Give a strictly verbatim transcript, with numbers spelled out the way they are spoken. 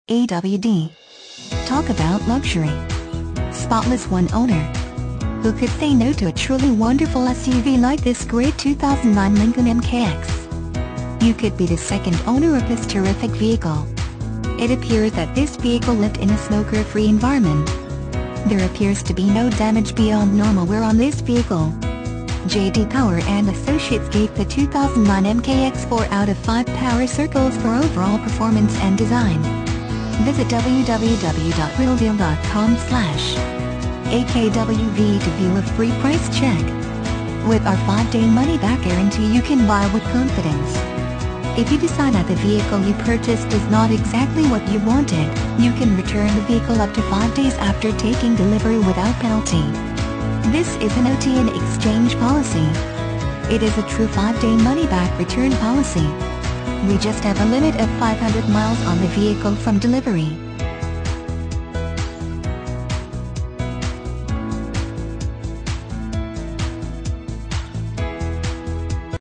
A W D. Talk about luxury. Spotless one owner. Who could say no to a truly wonderful S U V like this great two thousand nine Lincoln M K X? You could be the second owner of this terrific vehicle. It appears that this vehicle lived in a smoker-free environment. There appears to be no damage beyond normal wear on this vehicle. J D Power and Associates gave the two thousand nine M K X four out of five power circles for overall performance and design. Visit w w w dot realdeal dot com slash A K W V to view a free price check. With our five day money-back guarantee, you can buy with confidence. If you decide that the vehicle you purchased is not exactly what you wanted, you can return the vehicle up to five days after taking delivery without penalty. This is an O T N exchange policy. It is a true five day money-back return policy. We just have a limit of five hundred miles on the vehicle from delivery.